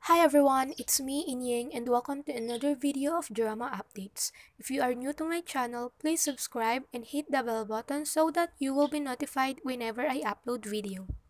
Hi everyone, it's me Inying and welcome to another video of drama updates. If you are new to my channel, please subscribe and hit the bell button so that you will be notified whenever I upload video.